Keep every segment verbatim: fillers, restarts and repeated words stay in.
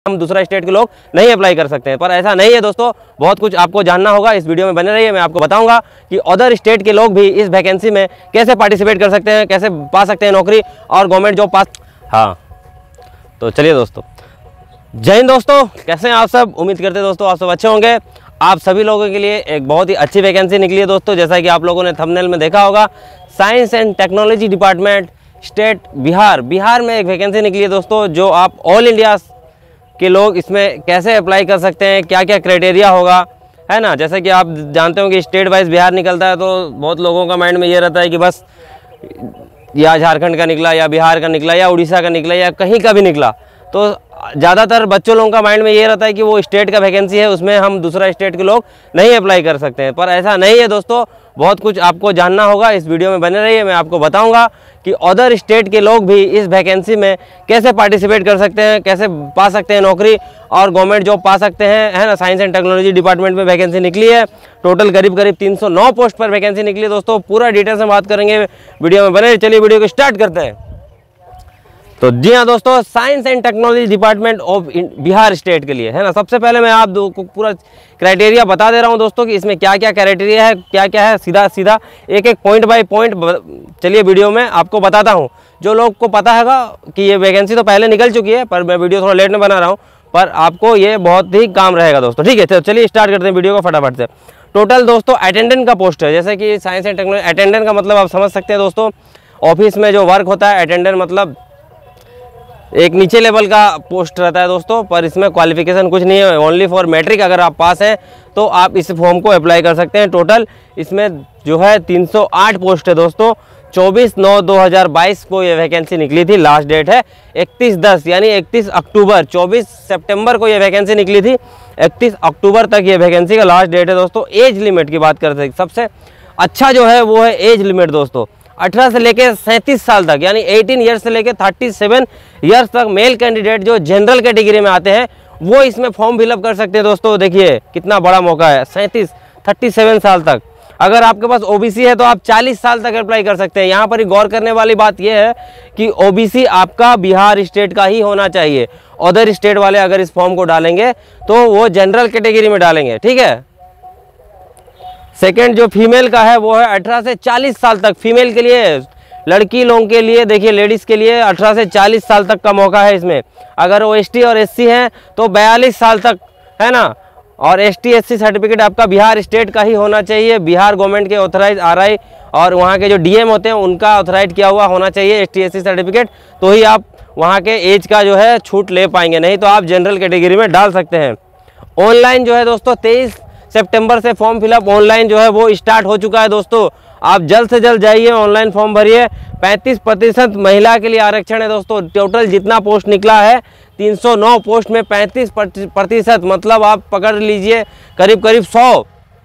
हम दूसरा स्टेट के लोग नहीं अप्लाई कर सकते हैं, पर ऐसा नहीं है दोस्तों। बहुत कुछ आपको जानना होगा, इस वीडियो में बने रहिए। मैं आपको बताऊंगा कि अदर स्टेट के लोग भी इस वैकेंसी में कैसे पार्टिसिपेट कर सकते हैं, कैसे पा सकते हैं नौकरी और गवर्नमेंट जॉब पास। हाँ, तो चलिए दोस्तों, जय हिंद दोस्तों, कैसे हैं आप सब। उम्मीद करते हैं दोस्तों आप सब अच्छे होंगे। आप सभी लोगों के लिए एक बहुत ही अच्छी वैकेंसी निकली है दोस्तों। जैसा कि आप लोगों ने थंबनेल में देखा होगा, science and technology department state Bihar Bihar में एक वैकेंसी निकली है दोस्तों, जो आप ऑल इंडिया के लोग इसमें कैसे अप्लाई कर सकते हैं, क्या क्या क्राइटेरिया होगा, है ना। जैसे कि आप जानते हो कि स्टेट वाइज बिहार निकलता है, तो बहुत लोगों का माइंड में ये रहता है कि बस या झारखंड का निकला या बिहार का निकला या उड़ीसा का निकला या कहीं का भी निकला। तो ज़्यादातर बच्चों लोगों का माइंड में ये रहता है कि वो स्टेट का वैकेंसी है, उसमें हम दूसरा स्टेट के लोग नहीं अप्लाई कर सकते हैं, पर ऐसा नहीं है दोस्तों। बहुत कुछ आपको जानना होगा, इस वीडियो में बने रहिए। मैं आपको बताऊंगा कि अदर स्टेट के लोग भी इस वैकेंसी में कैसे पार्टिसिपेट कर सकते हैं, कैसे पा सकते हैं नौकरी और गवर्नमेंट जॉब पा सकते हैं, है ना। साइंस एंड टेक्नोलॉजी डिपार्टमेंट में वैकेंसी निकली है, टोटल करीब करीब तीन सौ नौ पोस्ट पर वैकेंसी निकली है दोस्तों। पूरा डिटेल्स में बात करेंगे, वीडियो में बने। चलिए वीडियो को स्टार्ट करते हैं। तो जी हाँ दोस्तों, science and technology department of Bihar state के लिए, है ना। सबसे पहले मैं आप दो को पूरा क्राइटेरिया बता दे रहा हूँ दोस्तों कि इसमें क्या क्या क्राइटेरिया है, क्या क्या है, सीधा सीधा एक एक पॉइंट बाय पॉइंट चलिए वीडियो में आपको बताता हूँ। जो लोग को पता हैगा कि ये वैकेंसी तो पहले निकल चुकी है, पर मैं वीडियो थोड़ा लेट में बना रहा हूँ, पर आपको ये बहुत ही काम रहेगा दोस्तों, ठीक है। तो चलिए स्टार्ट करते हैं वीडियो को फटाफट से। टोटल दोस्तों अटेंडेंट का पोस्ट है, जैसे कि साइंस एंड टेक्नोलॉजी अटेंडेंट का मतलब आप समझ सकते हैं दोस्तों, ऑफिस में जो वर्क होता है। अटेंडेंट मतलब एक नीचे लेवल का पोस्ट रहता है दोस्तों, पर इसमें क्वालिफिकेशन कुछ नहीं है, ओनली फॉर मैट्रिक अगर आप पास हैं तो आप इस फॉर्म को अप्लाई कर सकते हैं। टोटल इसमें जो है तीन सौ आठ पोस्ट है दोस्तों। चौबीस नौ दो हज़ार बाईस को ये वैकेंसी निकली थी, लास्ट डेट है इकतीस दस यानी इकतीस अक्टूबर। चौबीस सितंबर को ये वैकेंसी निकली थी, इकतीस अक्टूबर तक ये वैकेंसी का लास्ट डेट है दोस्तों। एज लिमिट की बात करते हैं, सबसे अच्छा जो है वो है एज लिमिट दोस्तों। अठारह से लेकर सैंतीस साल तक यानी अठारह ईयर्स से लेकर सैंतीस ईयर्स तक मेल कैंडिडेट जो जनरल कैटेगरी में आते हैं वो इसमें फॉर्म फिलअप कर सकते हैं दोस्तों। देखिए कितना बड़ा मौका है, सैंतीस सैंतीस साल तक। अगर आपके पास ओबीसी है तो आप चालीस साल तक अप्लाई कर सकते हैं। यहाँ पर गौर करने वाली बात यह है कि ओबीसी आपका बिहार स्टेट का ही होना चाहिए। अदर स्टेट वाले अगर इस फॉर्म को डालेंगे तो वो जनरल कैटेगरी में डालेंगे, ठीक है। सेकेंड जो फीमेल का है वो है अठारह से चालीस साल तक। फीमेल के लिए, लड़की लोगों के लिए, देखिए लेडीज़ के लिए अठारह से चालीस साल तक का मौका है इसमें। अगर वो एसटी और एससी हैं तो बयालीस साल तक, है ना। और एसटी एससी सर्टिफिकेट आपका बिहार स्टेट का ही होना चाहिए। बिहार गवर्नमेंट के ऑथराइज आरआई और वहाँ के जो डीएम होते हैं उनका ऑथराइज किया हुआ होना चाहिए एसटी एससी सर्टिफिकेट, तो ही आप वहाँ के एज का जो है छूट ले पाएंगे, नहीं तो आप जनरल कैटेगरी में डाल सकते हैं। ऑनलाइन जो है दोस्तों तेईस सितंबर से फॉर्म फिलअप ऑनलाइन जो है वो स्टार्ट हो चुका है दोस्तों। आप जल्द से जल्द जाइए, ऑनलाइन फॉर्म भरिए। पैंतीस प्रतिशत महिला के लिए आरक्षण है दोस्तों। टोटल जितना पोस्ट निकला है तीन सौ नौ पोस्ट में पैंतीस प्रतिशत मतलब आप पकड़ लीजिए करीब करीब सौ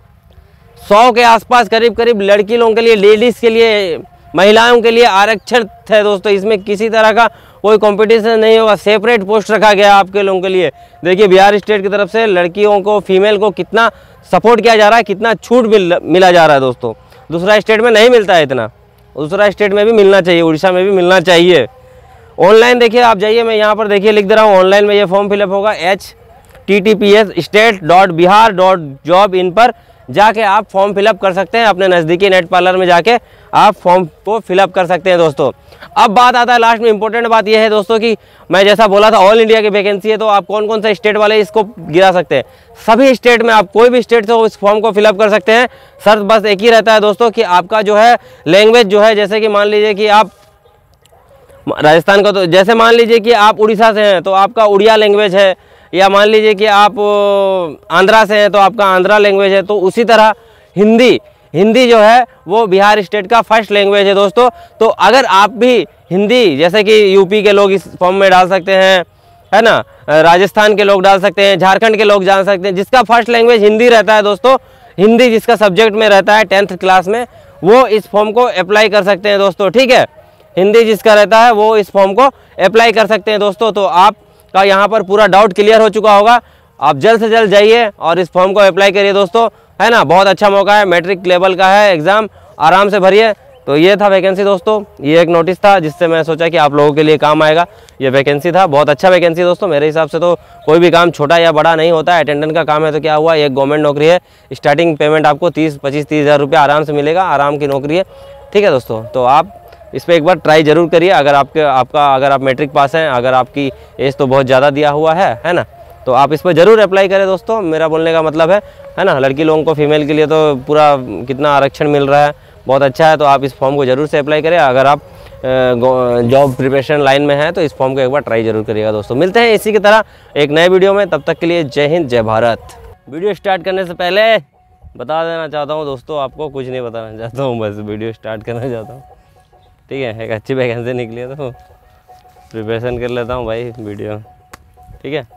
सौ के आसपास करीब करीब लड़की लोगों के लिए, लेडीज़ के लिए, महिलाओं के लिए आरक्षण है दोस्तों। इसमें किसी तरह का कोई कंपटीशन नहीं होगा, सेपरेट पोस्ट रखा गया आपके लोगों के लिए। देखिए बिहार स्टेट की तरफ से लड़कियों को, फीमेल को कितना सपोर्ट किया जा रहा है, कितना छूट मिल मिला जा रहा है दोस्तों। दूसरा स्टेट में नहीं मिलता है इतना, दूसरा स्टेट में भी मिलना चाहिए, उड़ीसा में भी मिलना चाहिए। ऑनलाइन देखिए आप जाइए, मैं यहाँ पर देखिए लिख दे रहा हूँ, ऑनलाइन में ये फॉर्म फिलअप होगा। H T T P S state dot Bihar dot job in पर जाके आप फॉर्म फिलअप कर सकते हैं। अपने नज़दीकी नेट पार्लर में जाके आप फॉर्म को फिलअप कर सकते हैं दोस्तों। अब बात आता है लास्ट में, इंपॉर्टेंट बात यह है दोस्तों कि मैं जैसा बोला था ऑल इंडिया की वैकेंसी है, तो आप कौन कौन सा स्टेट वाले इसको गिरा सकते हैं। सभी स्टेट में आप कोई भी स्टेट से उस फॉर्म को फिलअप कर सकते हैं। शर्त बस एक ही रहता है दोस्तों कि आपका जो है लैंग्वेज जो है, जैसे कि मान लीजिए कि आप राजस्थान का, तो जैसे मान लीजिए कि आप उड़ीसा से हैं तो आपका उड़िया लैंग्वेज है, या मान लीजिए कि आप आंध्रा से हैं तो आपका आंध्रा लैंग्वेज है। तो उसी तरह हिंदी हिंदी जो है वो बिहार स्टेट का फर्स्ट लैंग्वेज है दोस्तों। तो अगर आप भी हिंदी, जैसे कि यूपी के लोग इस फॉर्म में डाल सकते हैं, है ना, राजस्थान के लोग डाल सकते हैं, झारखंड के लोग डाल सकते हैं। जिसका फर्स्ट लैंग्वेज हिंदी रहता है दोस्तों, हिंदी जिसका सब्जेक्ट में रहता है टेंथ क्लास में, वो इस फॉर्म को अप्लाई कर सकते हैं दोस्तों, ठीक है। हिंदी जिसका रहता है वो इस फॉर्म को अप्लाई कर सकते हैं दोस्तों। तो आपका यहाँ पर पूरा डाउट क्लियर हो चुका होगा। आप जल्द से जल्द जाइए और इस फॉर्म को अप्लाई करिए दोस्तों, है ना। बहुत अच्छा मौका है, मैट्रिक लेवल का है एग्ज़ाम, आराम से भरिए। तो ये था वैकेंसी दोस्तों, ये एक नोटिस था जिससे मैं सोचा कि आप लोगों के लिए काम आएगा। ये वैकेंसी था, बहुत अच्छा वैकेंसी दोस्तों। मेरे हिसाब से तो कोई भी काम छोटा या बड़ा नहीं होता है। अटेंडेंट का काम है तो क्या हुआ, एक गवर्नमेंट नौकरी है, स्टार्टिंग पेमेंट आपको तीस पच्चीस तीस हज़ार रुपये आराम से मिलेगा, आराम की नौकरी है। ठीक है दोस्तों, तो आप इस पर एक बार ट्राई जरूर करिए। अगर आपके आपका अगर आप मैट्रिक पास हैं, अगर आपकी एज तो बहुत ज़्यादा दिया हुआ है है ना, तो आप इस पर ज़रूर अप्लाई करें दोस्तों। मेरा बोलने का मतलब है है ना, लड़की लोगों को फीमेल के लिए तो पूरा कितना आरक्षण मिल रहा है, बहुत अच्छा है। तो आप इस फॉर्म को ज़रूर से अप्लाई करें। अगर आप जॉब प्रिपरेशन लाइन में हैं तो इस फॉर्म को एक बार ट्राई जरूर करिएगा दोस्तों। मिलते हैं इसी की तरह एक नए वीडियो में, तब तक के लिए जय हिंद जय भारत। वीडियो स्टार्ट करने से पहले बता देना चाहता हूँ दोस्तों, आपको कुछ नहीं बताना चाहता हूँ, बस वीडियो स्टार्ट करना चाहता हूँ। ठीक है, एक अच्छी वैकेंसी निकली है तो प्रिपरेशन कर लेता हूँ भाई वीडियो। ठीक है।